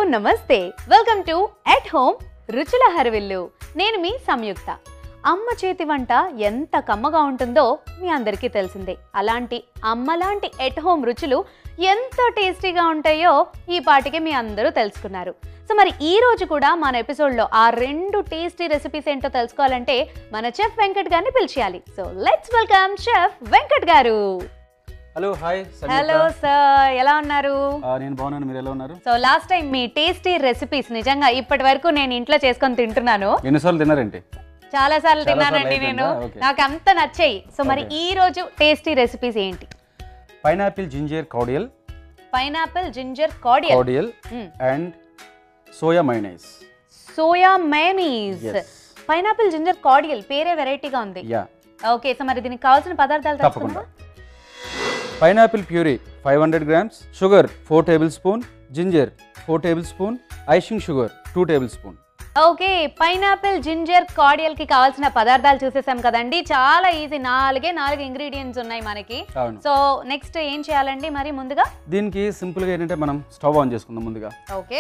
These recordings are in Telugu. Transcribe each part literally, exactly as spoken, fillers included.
నమస్తే వెల్కమ్ టు ఎట్ హోమ్ రుచుల హరవిల్లు. నేను మీ సంయుక్త. అమ్మ చేతి వంట ఎంత కమ్మగా ఉంటుందో మీ అందరికీ తెలిసిందే. అలాంటి అమ్మలాంటి ఎట్ హోమ్ రుచులు ఎంత టేస్టీగా ఉంటాయో ఈ పాటికి మీ అందరూ తెలుసుకున్నారు. సో మరి ఈ రోజు కూడా మన ఎపిసోడ్లో ఆ రెండు టేస్టీ రెసిపీస్ ఏంటో తెలుసుకోవాలంటే మన చెఫ్ వెంకట్ గారిని పిలిచేయాలి. So let's welcome chef Venkat garu. Hello hi. Hello sir, ఎలా ఉన్నారు? నేను బాగున్నాను, మీరు ఎలా ఉన్నారు? సో లాస్ట్ టైం మీ టేస్టీ రెసిపీస్ నిజంగా ఇప్పటి వరకు నేను ఇంట్లో చేసుకొని తింటున్నాను. ఎన్నిసార్లు తిన్నారంటే? చాలా సార్లు తిన్నానండి నేను, నాకు అంత నచ్చాయి. సో మరి ఈ రోజు టేస్టీ రెసిపీస్ ఏంటి? Pineapple ginger cordial. Pineapple ginger cordial cordial and soya mayonnaise. Soya mayonnaise. Pineapple ginger cordial పేరే వెరైటీగా ఉంది. యా ఓకే, సో మరి దీనికి కావాల్సిన పదార్థాలు తప్పకుండా. Pineapple puree five hundred grams, sugar four table spoon, ginger four table spoon, icing sugar two table spoon. Okay, pineapple ginger cordial కి కావాల్సిన పదార్థాలు చూసేసాం కదండి. చాలా ఈజీ, నాలుగే నాలుగు ఇంగ్రీడియంట్స్ ఉన్నాయి మనకి. సో నెక్స్ట్ ఏం చేయాలండి మరి? ముందుగా దీనికి సింపుల్ గా ఏంటంటే మనం స్టవ్ ఆన్ చేసుకుందాం ముందుగా. ఓకే,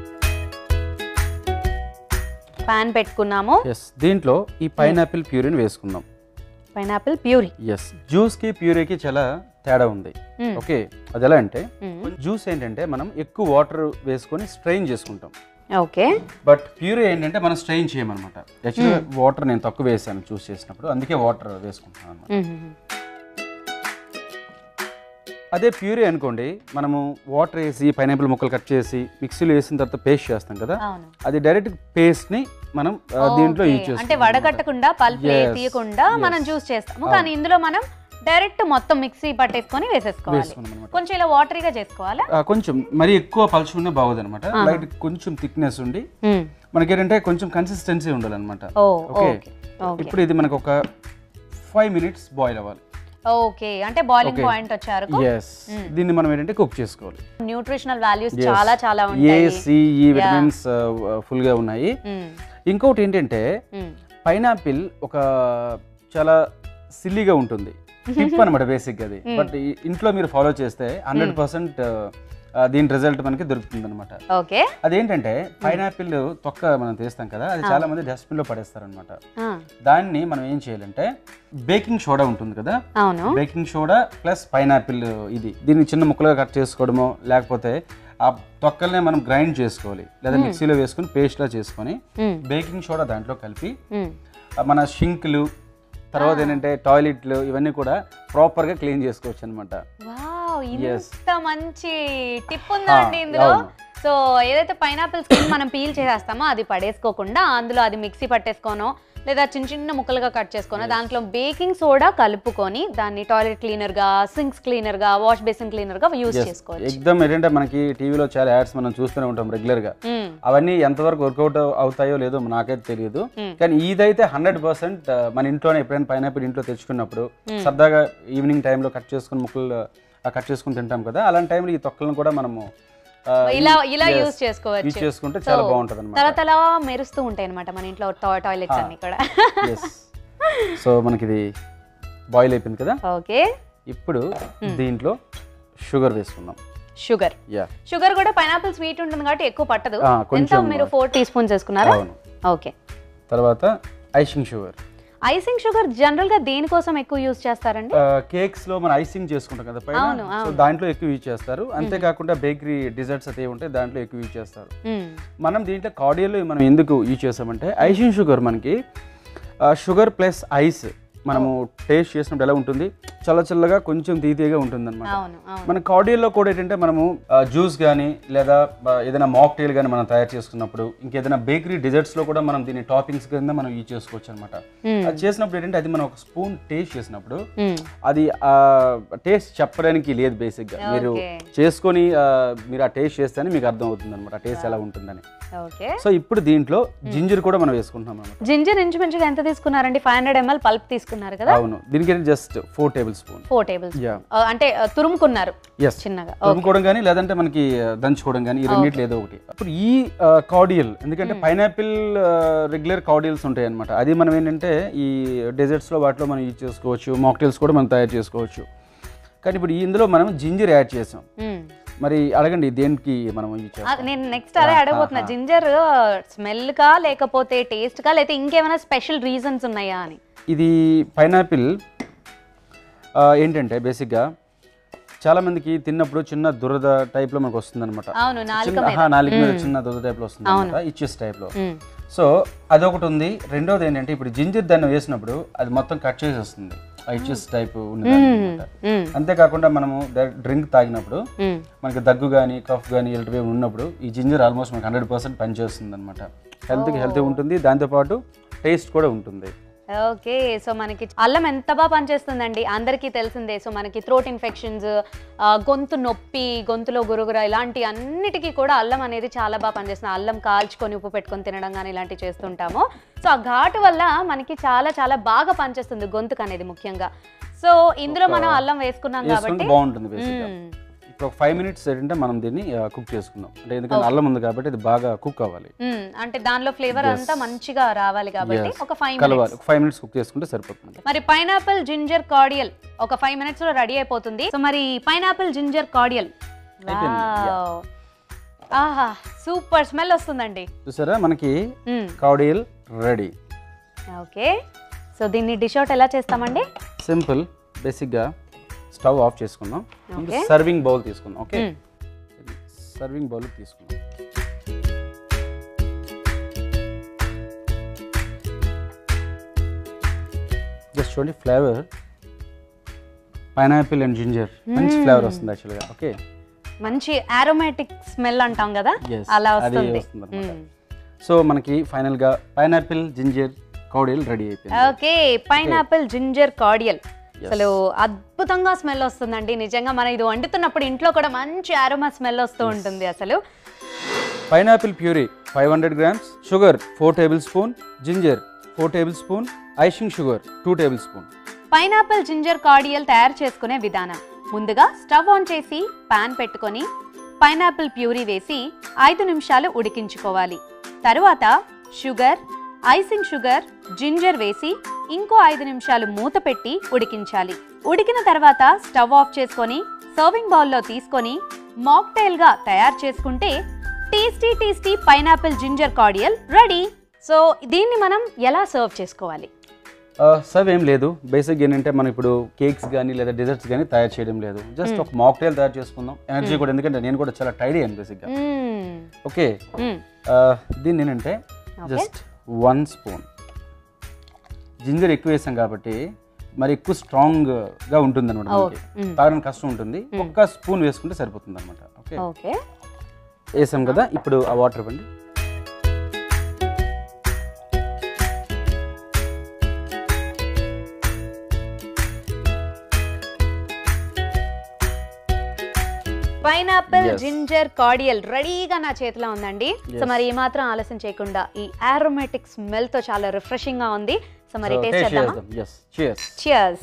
పాన్ పెట్టుకున్నాము. దీంట్లో ఈ పైనాపిల్ ప్యూరీని వేసుకుందాం. Pineapple puree. ఎస్, జ్యూస్ కి ప్యూరీకి చాలా తేడా ఉంది. ఓకే, అది ఎలా అంటే జ్యూస్ ఏంటంటే మనం ఎక్కువ వాటర్ వేసుకొని స్ట్రెయిన్ చేసుకుంటాం. ఓకే, బట్ ప్యూరీ ఏంటంటే మనం స్ట్రెయిన్ చేయమన్నమాట. యాక్చువల్గా వాటర్ నేను తక్కువ వేసాను జ్యూస్ చేసినప్పుడు, అందుకే వాటర్ వేసుకుంటాను అనమాట. అదే ప్యూరీ అనుకోండి, మనము వాటర్ వేసి పైనాపిల్ ముక్కలు కట్ చేసి మిక్సీలో వేసిన తర్వాత పేస్ట్ చేస్తాం కదా, అది డైరెక్ట్ పేస్ట్ ని మనం దీంట్లో యూజ్ చేస్తాం. అంటే వడగట్టకుండా పల్ప్ తీయకుండా మనం జ్యూస్ చేస్తాము. కానీ ఇందులో మనం డైరెక్ట్ మొత్తం మిక్సీ పట్టేసుకొని వేసేసుకోవాలి. కొంచెం ఇలా వాటరీగా చేసుకోవాలా? కొంచెం మరి ఎక్కువ పలుచుకునే బాగోదు అనమాట. లైట్ కొంచెం థిక్నెస్ ఉండి మనకి ఏంటంటే కొంచెం కన్సిస్టెన్సీ ఉండాలన్నమాట. ఓకే, ఇప్పుడు ఇది మనకు ఒక ఫైవ్ మినిట్స్ బాయిల్ అవ్వాలి. ఓకే, అంటే బాయిలింగ్ పాయింట్ వచ్చారు. yes, దీన్ని మనం ఏంటంటే కుక్ చేసుకోవాలి. న్యూట్రిషనల్ వాల్యూస్ చాలా చాలా ఉంటాయి. A C E vitamins full గా ఉన్నాయి. ఇంకొకటి ఏంటంటే పైనాపిల్ ఒక చాలా సిల్లీగా ఉంటుంది, టిప్ అనమాట బేసిక్ అది. బట్ ఇంట్లో మీరు ఫాలో చేస్తే హండ్రెడ్ పర్సెంట్ దీని రిజల్ట్ మనకి దొరుకుతుంది అనమాట. ఓకే, అదేంటంటే పైనాపిల్ తొక్క మనం తీస్తాం కదా, అది చాలా మంది డస్ట్బిన్ లో పడేస్తారు అనమాట. దాన్ని మనం ఏం చేయాలంటే బేకింగ్ సోడా ఉంటుంది కదా, బేకింగ్ సోడా ప్లస్ పైనాపిల్ ఇది దీన్ని చిన్న ముక్కలుగా కట్ చేసుకోవడమో, లేకపోతే ఆ తొక్కల్నే మనం గ్రైండ్ చేసుకోవాలి, లేదా మిక్సీలో వేసుకుని పేస్ట్ లా చేసుకొని బేకింగ్ సోడా దాంట్లో కలిపి మన షింక్లు తర్వాత ఏంటంటే టాయిలెట్లు ఇవన్నీ కూడా ప్రాపర్ గా క్లీన్ చేసుకోవచ్చు అనమాట. ఇంత మంచి టిప్ ఉందండి ఇందులో. సో ఏదైతే పైనాపిల్ స్కిన్ మనం పీల్ చేసేస్తామో అది పడేసుకోకుండా అందులో అది మిక్సీ పట్టేసుకోనో లేదా చిన్న చిన్న ముక్కలుగా కట్ చేసుకోనో దాంట్లో బేకింగ్ సోడా కలుపుకొని దాన్ని టాయిలెట్ క్లీనర్ గా, సింక్స్ క్లీనర్ గా, వాష్ బేసిన్ క్లీనర్ గా యూజ్ చేసుకోవచ్చు. ఎక్దమ్ ఏంటంటే మనకి టీవీలో చాలా యాడ్స్ మనం చూస్తూనే ఉంటాం రెగ్యులర్ గా. అవన్నీ ఎంతవరకు వర్కౌట్ అవుతాయో లేదో నాకైతే తెలియదు, కానీ ఇదైతే హండ్రెడ్ పర్సెంట్ మన ఇంట్లోనే ఎప్పుడైనా పైనాపిల్ ఇంట్లో తెచ్చుకున్నప్పుడు సరదాగా ఈవినింగ్ టైంలో కట్ చేసుకుని ముక్కలు కట్ చేసుకుని తింటాం కదా, అలాంటి టైంలో ఈ తొక్కలను కూడా మనము ఇలా ఇలా యూజ్ చేసుకోవచ్చు. యూజ్ చేసుకుంటే చాలా బాగుంటది అన్నమాట. తర్వాత అలా మెరుస్తూ ఉంటాయి అన్నమాట మన ఇంట్లో టాయిలెట్స్ అన్ని కూడా. సో మనకి ఇది బాయిల్ అయిపోయింది కదా. ఓకే, ఇప్పుడు దీంట్లో షుగర్ వేసుకుందాం. షుగర్. యా, షుగర్ కూడా పైనాపిల్ స్వీట్ ఉంటుంది కాబట్టి ఎక్కువ పట్టదు. ఎంత మీరు ఫోర్ టీ స్పూన్స్ వేసుకున్నారా? ఓకే, తర్వాత icing sugar. Icing sugar general గా దేనికోసం ఎక్కువ యూజ్ చేస్తారండి? కేక్స్ లో మనం ఐసింగ్ చేసుకుంటాం కదా పైన, సో దాంట్లో ఎక్కువ యూజ్ చేస్తారు. అంతేకాకుండా బేకరీ డిజర్ట్స్ అయితే ఉంటాయి, దాంట్లో ఎక్కువ యూజ్ చేస్తారు. మనం దీంట్లో కార్డియల్ మనం ఎందుకు యూజ్ చేస్తామంటే ఐసింగ్ షుగర్ మనకి షుగర్ ప్లస్ ఐస్ మనము టేస్ట్ చేసినప్పుడు ఎలా ఉంటుంది, చల్ల చల్లగా కొంచెం తీతీగా ఉంటుంది అనమాట. మన కార్డియల్లో కూడా ఏంటంటే మనము జ్యూస్ కానీ లేదా ఏదైనా మాక్టైల్ కానీ మనం తయారు చేసుకున్నప్పుడు, ఇంకేదైనా బేకరీ డిజర్ట్స్ లో కూడా మనం దీన్ని టాపింగ్స్ కింద మనం యూజ్ చేసుకోవచ్చు అనమాట. అది చేసినప్పుడు ఏంటంటే అది మనం ఒక స్పూన్ టేస్ట్ చేసినప్పుడు అది ఆ టేస్ట్ చెప్పడానికి లేదు, బేసిక్ గా మీరు చేసుకొని మీరు ఆ టేస్ట్ చేస్తేనే మీకు అర్థం అవుతుంది అనమాట టేస్ట్ ఎలా ఉంటుందని. సో ఇప్పుడు దీంట్లో జింజర్ కూడా మనం వేసుకుంటున్నాం అనమాట. జింజర్ ఇంచుమించుగా ఎంత తీసుకున్నారండి? ఫైవ్ హండ్రెడ్ ఎంఎల్ పల్ప్ తీసుకున్నారు కదా. అవును, దీనికి just four table spoon. Four table spoon అంటే తురుముకున్నారు చిన్నగా. తురుముకోవడం కానీ లేదంటే మనకి దంచుకోవడం కానీ ఈ రెండిట్లో ఏదో ఒకటి. అప్పుడు ఈ కార్డియల్ ఎందుకంటే పైనాపిల్ రెగ్యులర్ కార్డియల్స్ ఉంటాయి అనమాట, అది మనం ఏంటంటే ఈ డెజర్ట్స్ లో వాటిలో మనం యూజ్ చేసుకోవచ్చు, మాక్టైల్స్ కూడా మనం తయారు చేసుకోవచ్చు. కానీ ఇప్పుడు ఇందులో మనం జింజర్ యాడ్ చేసాం. మరి అడగండి దేనికి మనం యూజ్ చేస్తాం? నేను నెక్స్ట్ అదే అడగబోతున్నా, జింజర్ స్మెల్ కా లేకపోతే టేస్ట్ కా లేకపోతే ఇంకేమైనా స్పెషల్ రీజన్స్ ఉన్నాయా అని. ఇది పైనాపిల్ ఏంటంటే బేసిక్గా చాలా మందికి తిన్నప్పుడు చిన్న దురద టైప్ లో మనకు వస్తుంది అనమాట. నాలుగు మీద చిన్న దురద టైప్ లో వస్తుంది అనమాట, ఇచ్చెస్ టైప్ లో. సో అదొకటి ఉంది. రెండోది ఏంటంటే ఇప్పుడు జింజర్ దాన్ని వేసినప్పుడు అది మొత్తం కట్ చేసి వస్తుంది, ఇచ్చెస్ టైప్ ఉంది. అంతేకాకుండా మనము డ్రింక్ తాగినప్పుడు మనకి దగ్గు కానీ కఫ్ కానీ ఇలాంటివి ఉన్నప్పుడు ఈ జింజర్ ఆల్మోస్ట్ మనకి హండ్రెడ్ పర్సెంట్ పనిచేస్తుంది అనమాట. హెల్త్కి హెల్తీ ఉంటుంది, దాంతోపాటు టేస్ట్ కూడా ఉంటుంది. ఓకే, సో మనకి అల్లం ఎంత బాగా పనిచేస్తుందండి అందరికీ తెలిసిందే. సో మనకి థ్రోట్ ఇన్ఫెక్షన్స్, గొంతు నొప్పి, గొంతులో గురుగుర ఇలాంటి అన్నిటికీ కూడా అల్లం అనేది చాలా బాగా పనిచేస్తుంది. అల్లం కాల్చుకొని ఉప్పు పెట్టుకొని తినడం కానీ ఇలాంటివి చేస్తుంటాము. సో ఆ ఘాటు వల్ల మనకి చాలా చాలా బాగా పనిచేస్తుంది గొంతుకు అనేది ముఖ్యంగా. సో ఇందులో మనం అల్లం వేసుకున్నాం కాబట్టి బాగుంటుంది. ఇప్పుడు ఒక ఫైవ్ మినిట్స్ ఏంటంటే మనం దీన్ని కుక్ చేసుకుందాం, అంటే ఎందుకంటే అల్లం ఉంది కాబట్టి ఇది బాగా కుక్ అవ్వాలి, అంటే దానిలో ఫ్లేవర్ అంతా మంచిగా రావాలి కాబట్టి ఒక ఫైవ్ కలవాలి. ఒక ఫైవ్ మినిట్స్ కుక్ చేసుకుంటే సరిపోతుంది. మరి పైనాపిల్ జింజర్ కార్డియల్ ఒక ఫైవ్ మినిట్స్ లో రెడీ అయిపోతుంది. సో మరి పైనాపిల్ జింజర్ కార్డియల్, ఆహా సూపర్ స్మెల్ వస్తుందండి. చూసారా మనకి కార్డియల్ రెడీ. ఓకే, సో దీన్ని డిష్ అవుట్ ఎలా చేస్తామండి? సింపుల్, బేసిక్ గా స్టవ్ ఆఫ్ చేసుకుందాం. సర్వింగ్ బౌల్ తీసుకుందాం. ఓకే, సర్వింగ్ బౌల్ తీసుకుందాం. జస్ట్ చూడండి ఫ్లేవర్, పైనాపిల్ అండ్ జింజర్ మంచి ఫ్లేవర్ వస్తుంది యాక్చువల్గా. ఓకే, మంచి ఆరోమాటిక్ స్మెల్ అంటాం కదా, అలా వస్తుంది. సో మనకి ఫైనల్ గా పైనాపిల్ జింజర్ కార్డియల్ రెడీ అయిపోయింది. ఓకే, పైనాపిల్ జింజర్ కార్డియల్ అసలు అద్భుతంగా స్మెల్ వస్తుందండి నిజంగా. మనం ఇది వండుతున్నప్పుడు ఇంట్లో కూడా మంచి ఆరోమా స్మెల్ వస్తూ ఉంటుంది అసలు. Pineapple puree five hundred grams, sugar four table spoon, ginger four table spoon, icing sugar two table spoon. Pineapple ginger cordial తయారు చేసుకునే విధానం: ముందుగా స్టవ్ ఆన్ చేసి పాన్ పెట్టుకొని పైనాపిల్ ప్యూరీ వేసి ఐదు నిమిషాలు ఉడికించుకోవాలి. తరువాత షుగర్, ఐసింగ్ షుగర్, జింజర్ వేసి ఇంకో ఐదు నిమిషాలు మూత పెట్టి ఉడికించాలి. ఉడికిన తర్వాత స్టవ్ ఆఫ్ చేసుకొని సర్వింగ్ బౌల్లో తీసుకొని మాక్టైల్ గా తయారు చేసుకుంటే tasty tasty pineapple ginger cordial ready. So దీన్ని మనం ఎలా సర్వ్ చేసుకోవాలి? సర్వ్ ఏం లేదు, బేసిక్ ఏంటంటే మనం ఇప్పుడు కేక్స్ కానీ లేదా డెజర్ట్స్ కానీ తయారు చేయడం లేదు, జస్ట్ ఒక మాక్టైల్ తయారు చేసుకుందాం. ఎనర్జీ కూడా, ఎందుకంటే నేను కూడా చాలా టైడీ అని బేసిక్గా. ఓకే, దీన్ని ఏంటంటే జస్ట్ వన్ స్పూన్ జింజర్ ఎక్కువ వేసాం కాబట్టి మరి ఎక్కువ స్ట్రాంగ్ గా ఉంటుంది అనమాట, తాగడానికి కష్టం ఉంటుంది. ఒక్క స్పూన్ వేసుకుంటే సరిపోతుంది అనమాట. ఓకే, వేసాం కదా, ఇప్పుడు ఆ వాటర్ ఇవ్వండి. పైనాపిల్ జింజర్ కార్డియల్ రెడీగా నా చేతిలో ఉందండి. సో మరి ఈ మాత్రం ఆలస్యం చేయకుండా ఈ ఆరోమాటిక్ స్మెల్ తో చాలా రిఫ్రెషింగ్ గా ఉంది. సో మరి టేస్ట్ చేద్దామా? yes cheers cheers.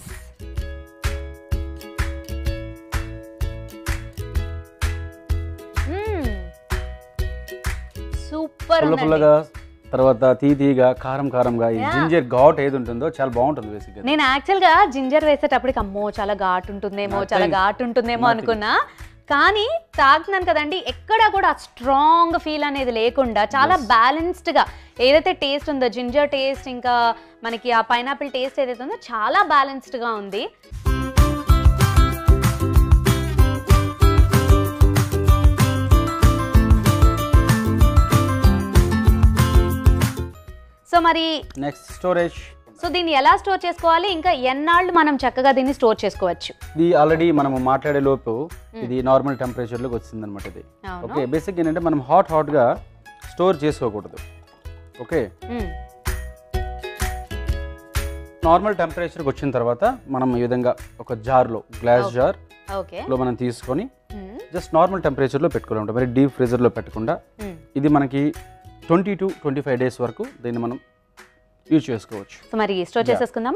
సూపర్ ఉంది. పుల్లగా తర్వాత తీయగా కారం కారంగా ఈ జింజర్ ఘాట్ ఏది ఉంటుందో చాలా బాగుంటుంది బేసిక్ గా. నేను యాక్చువల్ గా జింజర్ వేసేటప్పటికి అమ్మో చాలా ఘాటు ఉంటుందేమో చాలా ఘాటు ఉంటుందేమో అనుకున్నా, కానీ తాగుతున్నాను కదండి ఎక్కడా కూడా స్ట్రాంగ్ ఫీల్ అనేది లేకుండా చాలా బ్యాలెన్స్డ్ గా ఏదైతే టేస్ట్ ఉందో జింజర్ టేస్ట్ ఇంకా మనకి ఆ పైనాపిల్ టేస్ట్ ఏదైతే ఉందో చాలా బ్యాలెన్స్డ్ గా ఉంది. సో మరి నెక్స్ట్ స్టోరేజ్. సో దీన్ని ఎలా స్టోర్ చేసుకోవాలి, ఇంకా ఎన్నాళ్ళు మనం చక్కగా దీన్ని స్టోర్ చేసుకోవచ్చు? ఇది ఆల్రెడీ మనం మాట్లాడే లోపు ఇది నార్మల్ టెంపరేచర్ లోకి వచ్చింది అనమాట ఇది. ఓకే, బేసిక్ ఏంటంటే మనం హాట్ హాట్ గా స్టోర్ చేసుకోకూడదు. ఓకే, నార్మల్ టెంపరేచర్కి వచ్చిన తర్వాత మనం ఈ విధంగా ఒక జార్లో గ్లాస్ జార్ లో మనం తీసుకొని జస్ట్ నార్మల్ టెంపరేచర్లో పెట్టుకోవాలి, మరి డీప్ ఫ్రీజర్లో పెట్టకుండా. ఇది మనకి twenty to twenty five days వరకు దీన్ని మనం యూజ్ చేసుకోవచ్చు. సో మరి స్టోర్ చేసేసుకుందామా?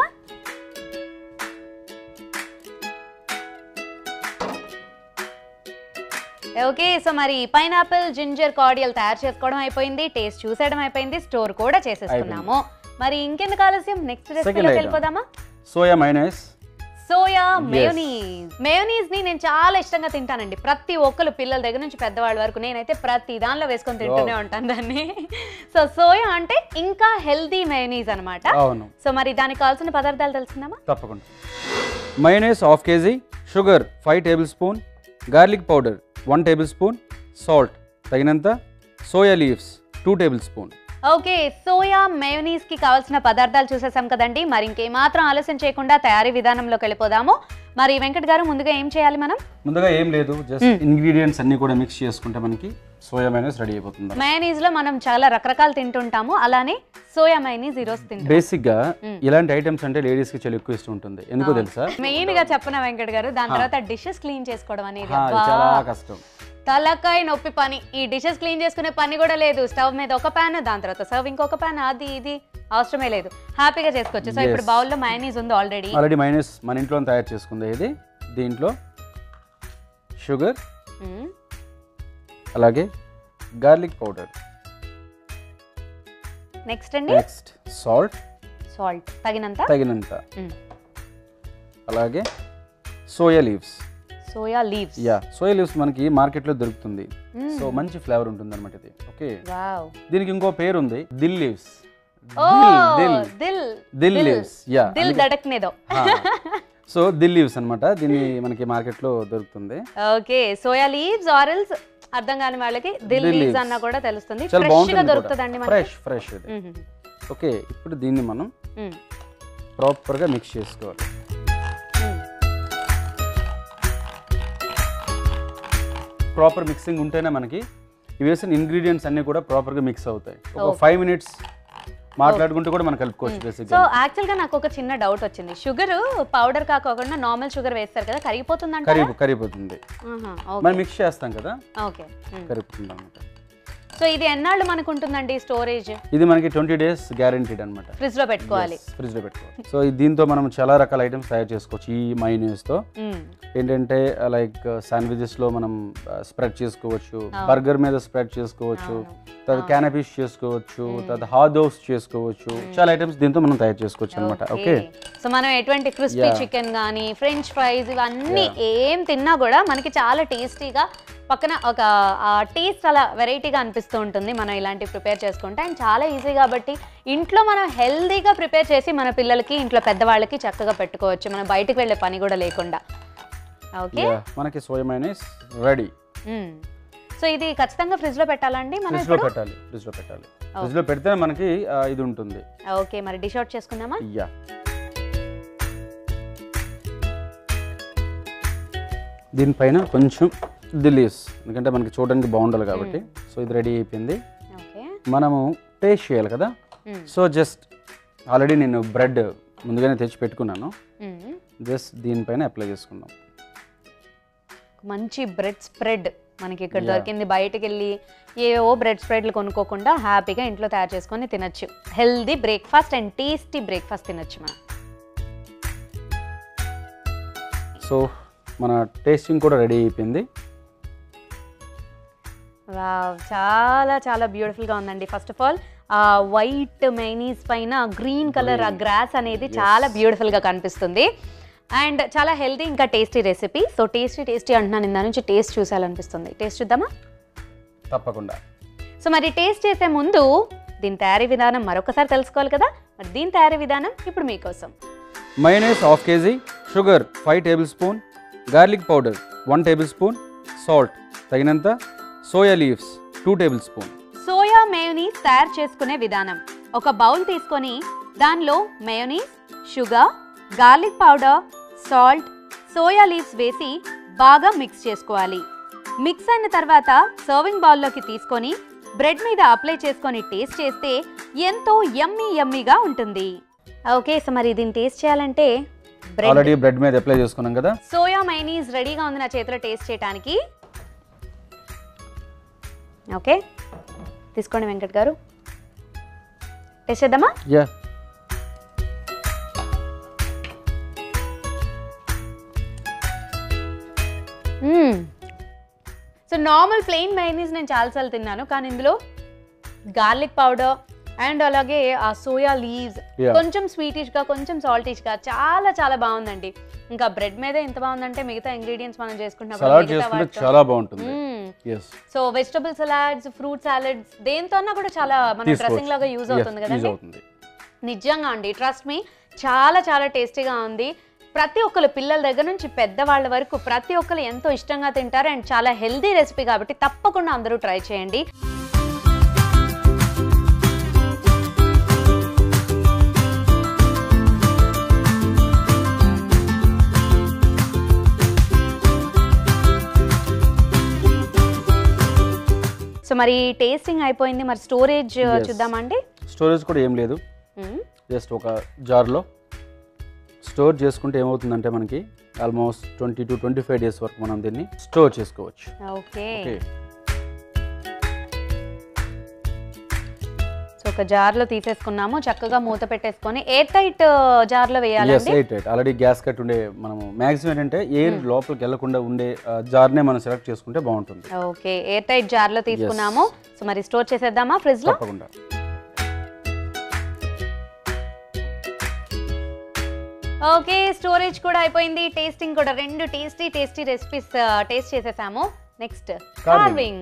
ఓకే, సో మరి పైనాపిల్ జింజర్ కార్డియల్ తయారు చేసుకోవడం అయిపోయింది, టేస్ట్ చూసేయడం అయిపోయింది, స్టోర్ కూడా చేసేసుకున్నాము. మరి ఇంకెందుకు ఆలస్యం, నెక్స్ట్ రెసిపీలోకి వెళ్ళిపోదామా? Soya mayonnaise. Soya mayonnaise. Mayonnaise ని నేను చాలా ఇష్టంగా తింటానండి. ప్రతి ఒక్కరు పిల్లల దగ్గర నుంచి పెద్దవాళ్ళ వరకు నేనైతే ప్రతి దానిలో వేసుకొని తింటూనే ఉంటాను దాన్ని. సో సోయా అంటే ఇంకా హెల్దీ మేయోనీస్ అన్నమాట. సో మరి దానికి కావాల్సిన పదార్థాలు తెలుసుకుందామా? తప్పకుండా. Mayonnaise half KG, sugar five table spoon, garlic powder one table spoon, salt తగినంత, soya leaves two table spoon. Okay, soya mayonnaise కి కావాల్సిన పదార్థాలు చూసేసాం కదండి. మరి ఇంకేమాత్రం ఆలస్యం చేయకుండా తయారీ విధానంలోకి వెళ్ళిపోదాము. మరి వెంకట్ గారు ముందుగా ఏం చేయాలి మనం? ముందుగా ఏం లేదు, జస్ట్ ఇంగ్రీడియంట్స్ అన్ని కూడా మిక్స్ చేసుకుంటే మనకి సోయా మైనీస్ రెడీ అయిపోతుంది. మైనీస్ లో మనం చాలా రకరకాలు తింటుంటాము, అలానే సోయా మైనీస్ ఈ రోజు తింటాం. బేసిక్ గా ఇలాంటి ఐటమ్స్ అంటే లేడీస్ కి చాలా ఎక్కువ ఇష్టం ఉంటుంది. ఎందుకో తెలుసా? మెయిన్ గా చెప్పన వెంకట్ గారు, దాని తర్వాత డిషెస్ క్లీన్ చేసుకోవడం అనేది చాలా కష్టం, తలకాయ నొప్పి పని. ఈ డిషెస్ క్లీన్ చేసుకునే పని కూడా లేదు. స్టవ్ మీద ఒక ప్యాన్, దాని తర్వాత సర్వ్ ఇంకొక ప్యాన్, అది ఇది అవసరమే లేదు, హ్యాపీగా చేసుకోవచ్చు. సో ఇప్పుడు బౌల్ లో మైనీస్ ఉంది ఆల్రెడీ. ఆల్రెడీ మైనీస్ మన ఇంట్లో తయారు చేసుకుంది ఇది. దీంట్లో షుగర్, అలాగే గార్లిక్ పౌడర్, నెక్స్ట్ అండి నెక్స్ట్ సాల్ట్, సాల్ట్ తగినంత తగినంత, అలాగే soya leaves. Soya leaves, yeah soya leaves మనకి మార్కెట్ లో దొరుకుతుంది. సో మంచి ఫ్లేవర్ ఉంటుంది అన్నమాట ఇది. ఓకే, దీనికి ఇంకో పేరు ఉంది, dill leaves. Dill leaves, yeah dill దడక్నేదో. సో దిల్ లీవ్స్ అన్నమాట, దీన్ని మనకి మార్కెట్ లో దొరుకుతుంది. ఓకే, సోయా లీవ్స్ ఆరెల్స్ అర్థం కాని వాళ్ళకి దిల్ లీవ్స్ అన్న కూడా తెలుస్తుంది. ఫ్రెష్ గా దొరుకుతుందండి మనకి, ఫ్రెష్ ఫ్రెష్. ఓకే, ఇప్పుడు దీన్ని మనం ప్రాపర్ గా మిక్స్ చేసుకోవాలి. ప్రాపర్ మిక్సింగ్ ఉంటేనే మనకి ఇవి వేసిన ఇంగ్రీడియంట్స్ అన్ని కూడా ప్రాపర్ గా మిక్స్ అవుతాయి. ఒక ఫైవ్ మినిట్స్ మాట్లాడుకుంటూ కూడా మనం కలుపుకోవచ్చు బేసిక్. సో యాక్చువల్ గా నాకు ఒక చిన్న డౌట్ వచ్చింది. షుగర్ పౌడర్ కాకుండా నార్మల్ షుగర్ వేస్తారు కదా, కరిగిపోతుంది అంటే? కరిగి కరిగిపోతుంది, మనం మిక్స్ చేస్తాం కదా. ఓకే, కరిగిపోతుంది అన్నమాట. సో ఇది ఎన్నాళ్ళు మనకు ఉంటుందండి స్టోరేజ్? ఇది మనకి ట్వంటీ డేస్ గ్యారెంటీడ్ అన్నమాట. ఫ్రిడ్జ్ లో పెట్టుకోవాలి. ఫ్రిడ్జ్ లో పెట్టుకోవాలి. సో దీంతో మనం చాలా రకాల ఐటమ్స్ తయారు చేసుకోవచ్చు ఈ మైనీస్ తో. ఏంటంటే లైక్ శాండ్విచెస్ లో మనం స్ప్రెడ్ చేసుకోవచ్చు, బర్గర్ మీద స్ప్రెడ్ చేసుకోవచ్చు, తర్వాత క్యానపీస్ చేసుకోవచ్చు, తర్వాత హాట్ దోస్ చేసుకోవచ్చు. చాలా ఐటమ్స్ దీంతో మనం తయారు చేసుకోవచ్చు అన్నమాట. ఓకే, సో మనం ఎటువంటి క్రిస్పీ చికెన్ గానీ ఫ్రెంచ్ ఫ్రైస్ ఇవన్నీ ఏం తిన్నా కూడా మనకి చాలా టేస్టీగా పక్కన ఒక టేస్ట్ అలా వెరైటీగా అనిపిస్తూ ఉంటుంది మనం ఇలాంటివి ప్రిపేర్ చేసుకుంటే. అండ్ చాలా ఈజీ కాబట్టి ఇంట్లో మనం హెల్దీగా ప్రిపేర్ చేసి మన పిల్లలకి ఇంట్లో పెద్దవాళ్ళకి చక్కగా పెట్టుకోవచ్చు, మనం బయటకు వెళ్ళే పని కూడా లేకుండా. ఓకే, మనకి సోయా మైనీస్ రెడీ. సో ఇది ఖచ్చితంగా ఫ్రిడ్జ్ లో పెట్టాలండి? మనం ఫ్రిడ్జ్ లో పెట్టాలి, ఫ్రిడ్జ్ లో పెట్టాలి. ఫ్రిడ్జ్ లో పెడితే మనకి ఇది ఉంటుంది. ఓకే, మరి డిష్ అవుట్ చేసుకుందామా? యా, దీనిపైన కొంచెం దిల్ లీవ్స్, ఎందుకంటే మనకి చూడడానికి బాగుండాలి కాబట్టి. సో ఇది రెడీ అయిపోయింది. మనము టేస్ట్ చేయాలి కదా. సో జస్ట్ ఆల్రెడీ నేను బ్రెడ్ ముందుగానే తెచ్చి పెట్టుకున్నాను, జస్ట్ దీనిపైన అప్లై చేసుకుందాం. మంచి బ్రెడ్ స్ప్రెడ్ మనకి ఇక్కడ దొరికింది. బయటకు వెళ్ళి ఏవో బ్రెడ్ స్ప్రెడ్లు కొనుక్కోకుండా హ్యాపీగా ఇంట్లో తయారు చేసుకొని తినచ్చు. Healthy breakfast and tasty breakfast తినచ్చు మనం. సో మన టేస్టింగ్ కూడా రెడీ అయిపోయింది. వావ్, చాలా చాలా బ్యూటిఫుల్గా ఉందండి. ఫస్ట్ ఆఫ్ ఆల్ ఆ వైట్ మైనీస్ పైన గ్రీన్ కలర్ ఆ గ్రాస్ అనేది చాలా బ్యూటిఫుల్గా కనిపిస్తుంది. అండ్ చాలా హెల్తీ ఇంకా tasty recipe. So tasty tasty అంటున్నాను, ఇందా నుంచి టేస్ట్ చూసాలనిపిస్తుంది. టేస్ట్ చూద్దామా? తప్పకుండా. సో మరి టేస్ట్ చేసే ముందు దీని తయారీ విధానం మరొకసారి తెలుసుకోవాలి కదా. మరి దీని తయారీ విధానం ఇప్పుడు మీకోసం. Mayonnaise half KG, sugar five table spoon, garlic powder one table spoon, salt తగినంత, soya leaves two table spoon. Soya mayonnaise తయారు చేసుకునే విధానం. ఒక బౌల్ తీసుకొని దానిలో mayonnaise, sugar, garlic powder, salt, soya leaves వేసి బాగా మిక్స్ చేసుకోవాలి. మిక్స్ అయిన తర్వాత సర్వింగ్ బౌల్లోకి తీసుకొని బ్రెడ్ మీద అప్లై చేసుకొని టేస్ట్ చేస్తే ఎంతో యమ్మీ యమ్మీగా ఉంటుంది. ఓకే, సో మరి దీన్ని టేస్ట్ చేయాలంటే ఆల్రెడీ బ్రెడ్ మీద అప్లై చేసుకున్నాం కదా. సోయా మైనీస్ రెడీగా ఉంది నా చేతిలో టేస్ట్ చేయడానికి. ఓకే, తీసుకోండి వెంకట్ గారు, టేస్ట్ చేద్దామా? Yeah, so normal plain mayonnaise నేను చాలాసార్లు తిన్నాను, కానీ ఇందులో గార్లిక్ పౌడర్, అండ్ అలాగే ఆ సోయా లీవ్స్ కొంచెం స్వీటిష్ గా కొంచెం సాల్టిష్ గా చాలా చాలా బాగుందండి. ఇంకా బ్రెడ్ మీద ఎంత బాగుందంటే మిగతా ఇంగ్రీడియంట్స్ మనం చేసుకుంటున్నాం చాలా బాగుంటుంది. So vegetable salads, fruit salads దేంతో కూడా చాలా మన డ్రెస్సింగ్ లాగా యూజ్ అవుతుంది కదండి. నిజంగా అండి, ట్రస్ట్ మీ, చాలా చాలా టేస్టీగా ఉంది. ప్రతి ఒక్కరు పిల్లల దగ్గర నుంచి పెద్దవాళ్ళ వరకు ప్రతి ఒక్కరు ఎంతో ఇష్టంగా తింటారు. అండ్ చాలా హెల్దీ రెసిపీ కాబట్టి తప్పకుండా అందరూ ట్రై చేయండి. సో మరి టేస్టింగ్ అయిపోయింది, మరి స్టోరేజ్ చూద్దామండి. స్టోరేజ్ కూడా ఏం లేదు, జస్ట్ ఒక జార్లో స్టోర్ చేసుకుంటే ఏమవుతుందంటే మనకి almost twenty to twenty five days వరకు మనం దీన్ని స్టోర్ చేసుకోవచ్చు. ఓకే, సో ఒక జార్లో తీసేసుకున్నాము, చక్కగా మూత పెట్టేసుకొని ఎయిర్ టైట్ జార్లో వేయాలండి. Air tight already gas cut ఉండే, మనము మ్యాక్సిమం ఏంటంటే ఎయిర్ లోపలికి వెళ్లకుండా ఉండే జార్నే మనం సెలెక్ట్ చేసుకుంటే బాగుంటుంది. ఓకే, ఎయిర్ టైట్ జార్లో తీసుకున్నాము. సో మరి స్టోర్ చేసేద్దామా ఫ్రిడ్జ్ లో? తప్పకుండా. ఓకే, స్టోరేజ్ కూడా అయిపోయింది, టేస్టింగ్ కూడా, రెండు టేస్టీ టేస్టీ రెసిపీస్ టేస్ట్ చేసేసాము. Next carving.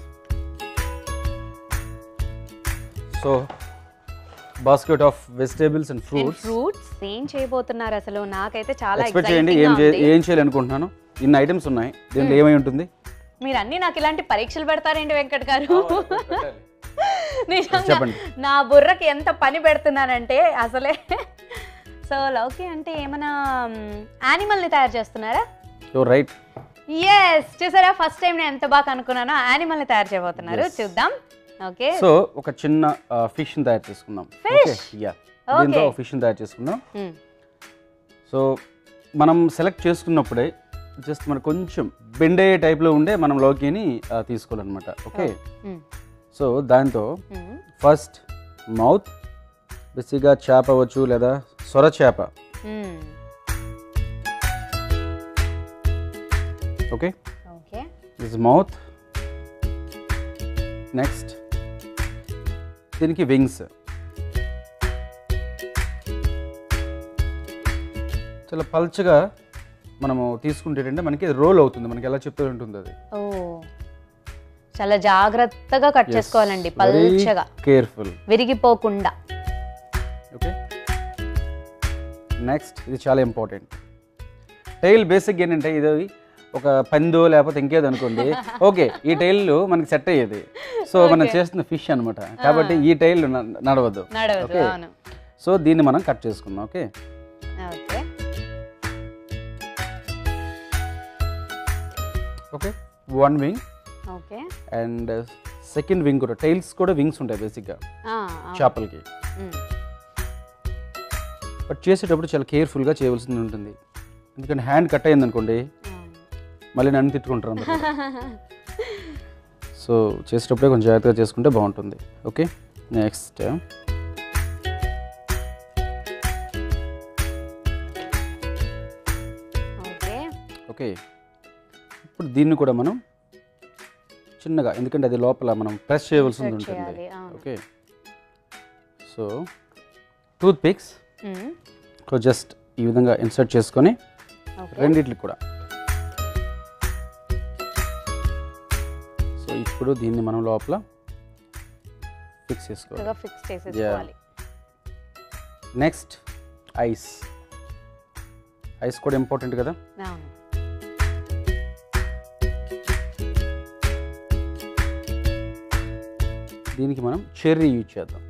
So basket of vegetables and fruits. Fruits ఏం చేయబోతున్నారు అసలు? నాకైతే చాలా ఎక్స్పెక్ట్ చేయండి ఏం ఏం చేయాలనుకుంటున్నాను. ఇన్ని ఐటమ్స్ ఉన్నాయి, దీంట్లో ఏమై ఉంటుంది? మీరు అన్ని నాకు ఇలాంటి పరీక్షలు పెడతారేంటి వెంకట్ గారు? నిజంగా నా బుర్రకి ఎంత పని పెడుతున్నానంటే అసలే. సో లౌకి అంటే ఏమైనా యానిమల్ ని తయారు చేస్తున్నారా? రైట్. ఎస్, చూసారా, ఫస్ట్ టైం నేను ఎంత బాగా అనుకున్నానో యానిమల్ ని తయారు చేయబోతున్నారు. చూద్దాం. ఓకే, సో ఒక చిన్న ఫిష్ ని తయారు చేసుకుందాం. ఓకే, యా, దీంతో ఫిష్ ని తయారు చేసుకుందాం. సో మనం సెలెక్ట్ చేసుకున్నప్పుడే జస్ట్ మనకు కొంచెం బెండ్ అయ్యే టైప్లో ఉండే మనం లోకిని తీసుకోవాలన్నమాట. ఓకే, సో దాంతో ఫస్ట్ మౌత్, బేసిక్గా చేప అవ్వచ్చు లేదా సొర చేప. Okay, this mouth. నెక్స్ట్ దీనికి వింగ్స్. చాలా పల్చగా మనము తీసుకుంటే మనకి రోల్ అవుతుంది, మనకి ఎలా చెప్తూ ఉంటుంది అది. ఓ, చాలా జాగ్రత్తగా కట్ చేసుకోవాలండి, పల్చగా, కేర్ఫుల్, విరిగిపోకుండా. ఓకే, నెక్స్ట్ ఇది చాలా ఇంపార్టెంట్. టైల్ బేసిక్ ఏంటంటే ఇది ఒక పందో లేకపోతే ఇంకేదో అనుకోండి, ఓకే, ఈ టైల్ మనకి సెట్ అయ్యేది. సో మనం చేస్తున్న ఫిష్ అనమాట, కాబట్టి ఈ టైల్ నడవద్దు. ఓకే, సో దీన్ని మనం కట్ చేసుకుందాం. Okay, okay, one wing. Okay, and second wing కూడా, టైల్స్ కూడా వింగ్స్ ఉంటాయి బేసిక్గా చేపలకి. బట్ చేసేటప్పుడు చాలా కేర్ఫుల్గా చేయవలసి ఉంటుంది, ఎందుకంటే హ్యాండ్ కట్ అయింది అనుకోండి మళ్ళీ నన్ను తిట్టుకుంటారు అందరూ. సో చేసేటప్పుడే కొంచెం జాగ్రత్తగా చేసుకుంటే బాగుంటుంది. ఓకే, నెక్స్ట్ ఓకే, ఇప్పుడు దీన్ని కూడా మనం చిన్నగా, ఎందుకంటే అది లోపల మనం ప్రెస్ చేయవలసి ఉంటుంది. Okay, so tooth picks just ఈ విధంగా ఇన్సర్ట్ చేసుకొని రెండిట్లకి కూడా. సో ఇప్పుడు దీన్ని మనం లోపల ఫిక్స్ చేసుకోవాలి. Next eyes. ఐస్ కూడా ఇంపార్టెంట్ కదా. దీనికి మనం చెర్రీ యూజ్ చేద్దాం.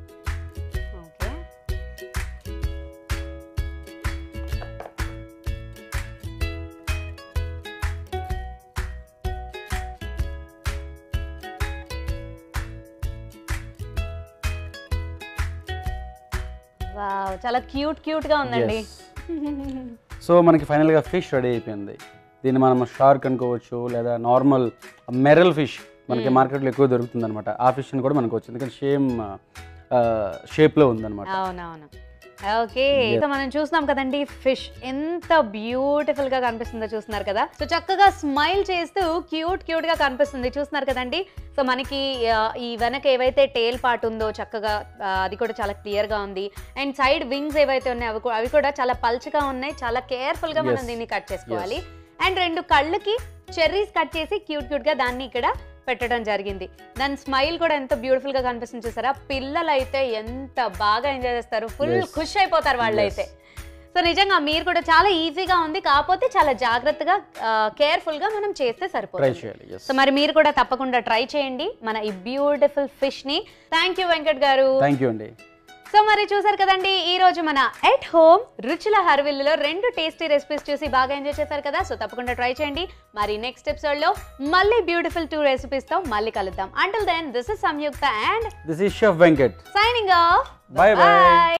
వావ్, చాలా క్యూట్ క్యూట్ గా ఉందండి. సో మనకి ఫైనల్ గా ఫిష్ రెడీ అయిపోయింది. దీన్ని మనం షార్క్ అనుకోవచ్చు లేదా నార్మల్ మెరల్ ఫిష్ మనకి మార్కెట్లో ఎక్కువ దొరుకుతుంది అనమాట. ఆ ఫిష్ కూడా మనకు వచ్చింది, ఎందుకంటే సేమ్ షేప్ లో ఉందన్నమాట. అవునవును. ఓకే, సో మనం చూస్తున్నాం కదండి ఫిష్ ఎంత బ్యూటిఫుల్ గా కనిపిస్తుందో చూస్తున్నారు కదా. సో చక్కగా స్మైల్ చేస్తూ క్యూట్ క్యూట్ గా కనిపిస్తుంది చూస్తున్నారు కదండి. సో మనకి ఈ వెనక ఏవైతే టేల్ పార్ట్ ఉందో చక్కగా అది కూడా చాలా క్లియర్ గా ఉంది. అండ్ సైడ్ వింగ్స్ ఏవైతే ఉన్నాయో అవి అవి కూడా చాలా పల్చగా ఉన్నాయి. చాలా కేర్ఫుల్ గా మనం దీన్ని కట్ చేసుకోవాలి. అండ్ రెండు కళ్ళకి చెర్రీస్ కట్ చేసి క్యూట్ క్యూట్ గా దాన్ని ఇక్కడ పెట్టడం జరిగింది. దాని స్మైల్ కూడా ఎంత బ్యూటిఫుల్ గా కనిపిస్తుంది చూసారా. పిల్లలు అయితే ఎంత బాగా ఎంజాయ్ చేస్తారు, ఫుల్ ఖుష్ అయిపోతారు వాళ్ళైతే. సో నిజంగా మీరు కూడా చాలా ఈజీగా ఉంది, కాకపోతే చాలా జాగ్రత్తగా కేర్ఫుల్ గా మనం చేస్తే సరిపోతుంది. సో మరి మీరు కూడా తప్పకుండా ట్రై చేయండి మన ఈ బ్యూటిఫుల్ ఫిష్ ని. Thank you Venkat garu. Thank you అండి. సో మరి చూసారు కదండి, ఈ రోజు మన ఎట్ హోమ్ రుచుల హర్విల్లులో రెండు టేస్టీ రెసిపీస్ చూసి బాగా ఎంజాయ్ చేశారు కదా. సో తప్పకుండా ట్రై చేయండి. మరి నెక్స్ట్ ఎపిసోడ్ లో మళ్ళీ బ్యూటిఫుల్ టూ రెసిపీస్ తో మళ్ళీ కలుద్దాం. Until then, this is Samyukta and this is chef Venkat signing off. Bye by.